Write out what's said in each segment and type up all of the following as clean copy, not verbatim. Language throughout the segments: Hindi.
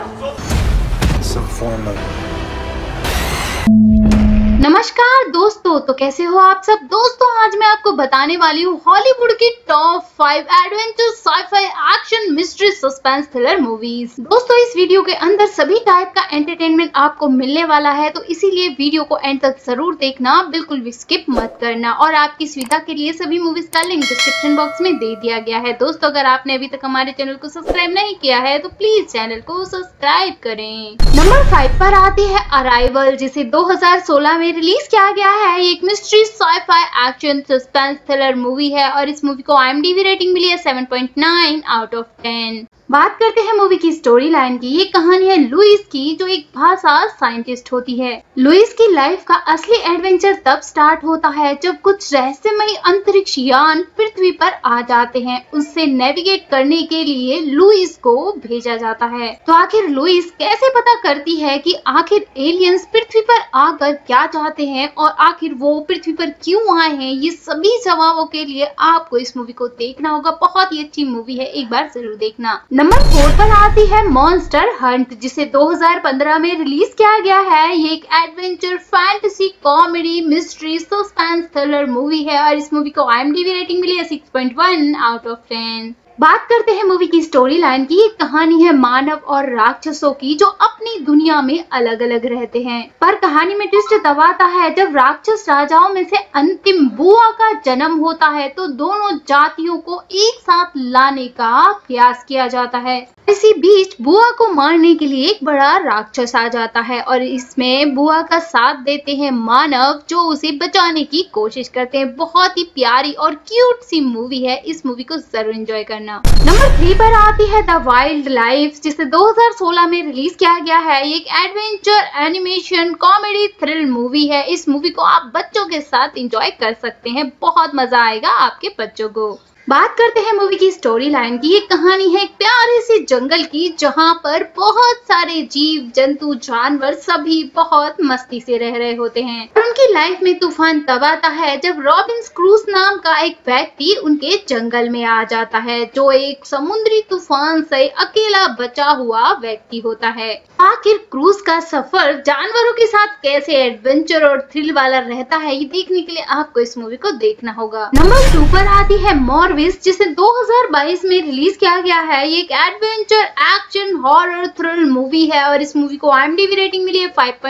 Some form of नमस्कार दोस्तों, तो कैसे हो आप सब। दोस्तों आज मैं आपको बताने वाली हूँ हॉलीवुड की top 5 adventure sci fi action mystery suspense thriller movies. दोस्तों इस वीडियो के अंदर सभी टाइप का एंटरटेनमेंट आपको मिलने वाला है, तो इसीलिए वीडियो को एंड तक जरूर देखना, बिल्कुल भी स्किप मत करना। और आपकी सुविधा के लिए सभी मूवीज का लिंक डिस्क्रिप्शन बॉक्स में दे दिया गया है। दोस्तों अगर आपने अभी तक हमारे चैनल को सब्सक्राइब नहीं किया है तो प्लीज चैनल को सब्सक्राइब करें। नंबर 5 पर आती है अराइवल, जिसे 2016 में रिलीज किया गया है। ये एक mystery sci fi action suspense thriller movie है और इस मूवी को IMDb रेटिंग मिली है 7.9 आउट ऑफ 10। बात करते हैं मूवी की स्टोरी लाइन की। ये कहानी है लुइस की, जो एक भाषा साइंटिस्ट होती है। लुइस की लाइफ का असली एडवेंचर तब स्टार्ट होता है जब कुछ रहस्यमयी अंतरिक्ष यान पृथ्वी पर आ जाते हैं। उससे नेविगेट करने के लिए लुइस को भेजा जाता है। तो आखिर लुइस कैसे पता करती है कि आखिर एलियंस पृथ्वी पर आकर क्या चाहते हैं और आखिर वो पृथ्वी पर क्यों आए हैं, ये सभी जवाबों के लिए आपको इस मूवी को देखना होगा। बहुत ही अच्छी मूवी है, एक बार जरूर देखना। नंबर 4 पर आती है मॉन्स्टर हंट, जिसे 2015 में रिलीज किया गया है। ये एक adventure fantasy comedy mystery suspense thriller movie है और इस मूवी को IMDb रेटिंग मिली है 6.1 आउट ऑफ 10। बात करते हैं मूवी की स्टोरी लाइन की। एक कहानी है मानव और राक्षसों की, जो अपनी दुनिया में अलग अलग रहते हैं। पर कहानी में ट्विस्ट तब आता है जब राक्षस राजाओं में से अंतिम बुआ का जन्म होता है, तो दोनों जातियों को एक साथ लाने का प्रयास किया जाता है। इसी बीच बुआ को मारने के लिए एक बड़ा राक्षस आ जाता है और इसमें बुआ का साथ देते हैं मानव, जो उसे बचाने की कोशिश करते हैं। बहुत ही प्यारी और क्यूट सी मूवी है, इस मूवी को जरूर एंजॉय करना। नंबर 3 पर आती है द वाइल्ड लाइफ, जिसे 2016 में रिलीज किया गया है। ये एक adventure animation comedy thrill movie है। इस मूवी को आप बच्चों के साथ एंजॉय कर सकते हैं, बहुत मजा आएगा आपके बच्चों को। बात करते हैं मूवी की स्टोरी लाइन की। ये कहानी है एक प्यारे से जंगल की, जहां पर बहुत सारे जीव जंतु जानवर सभी बहुत मस्ती से रह रहे होते हैं। और उनकी लाइफ में तूफान तब आता है जब रॉबिन क्रूज नाम का एक व्यक्ति उनके जंगल में आ जाता है, जो एक समुद्री तूफान से अकेला बचा हुआ व्यक्ति होता है। आखिर क्रूज का सफर जानवरों के साथ कैसे एडवेंचर और थ्रिल वाला रहता है, ये देखने के लिए आपको इस मूवी को देखना होगा। नंबर 2 पर आती है मॉर्बिस, जिसे 2022 में रिलीज किया गया है। ये एक adventure action horror thrill movie है और इस मूवी को IMDb रेटिंग मिली है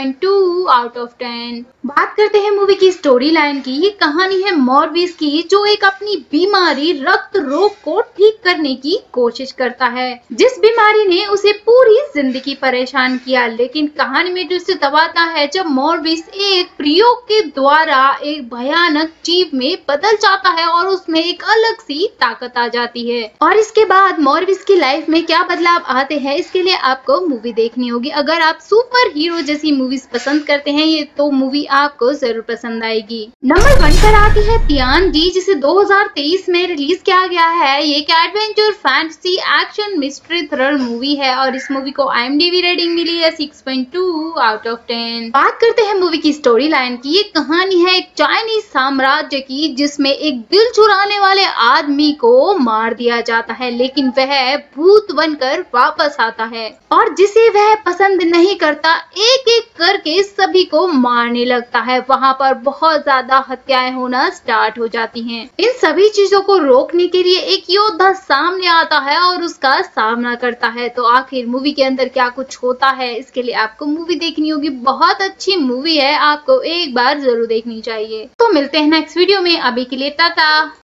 5.2 आउट ऑफ 10। बात करते हैं मूवी की स्टोरी लाइन की। ये कहानी है मॉर्बिस की, जो एक अपनी बीमारी रक्त रोग को ठीक करने की कोशिश करता है, जिस बीमारी ने उसे पूरी जिंदगी परेशान किया। लेकिन कहानी में ट्विस्ट तब आता है जब मॉर्बिस एक प्रयोग के द्वारा एक भयानक जीव में बदल जाता है और उसमें एक अलग सी ताकत आ जाती है। और इसके बाद मॉर्बिस की लाइफ में क्या बदलाव आते हैं, इसके लिए आपको मूवी देखनी होगी। अगर आप सुपर हीरो जैसी मूवीज पसंद करते हैं ये तो मूवी आपको जरूर पसंद आएगी। नंबर 1 पर आती है तियान-जी, जिसे 2023 में रिलीज किया गया है। ये एक adventure fantasy action mystery thriller movie है और इस मूवी को IMDb रेटिंग मिली है 6.2 आउट ऑफ 10। बात करते हैं मूवी की स्टोरी लाइन की। ये कहानी है एक चाइनीज साम्राज्य की, जिसमें एक दिल चुराने वाले आदमी को मार दिया जाता है, लेकिन वह भूत बनकर वापस आता है और जिसे वह पसंद नहीं करता एक एक करके सभी को मारने लगता है। वहां पर बहुत ज्यादा हत्याएं होना स्टार्ट हो जाती हैं। इन सभी चीजों को रोकने के लिए एक योद्धा सामने आता है और उसका सामना करता है। तो आखिर मूवी के अंदर क्या कुछ होता है, इसके लिए आपको मूवी देखनी होगी। बहुत अच्छी मूवी है, आपको एक बार जरूर देखनी चाहिए। तो मिलते हैं नेक्स्ट वीडियो में, अभी के लिए टाटा।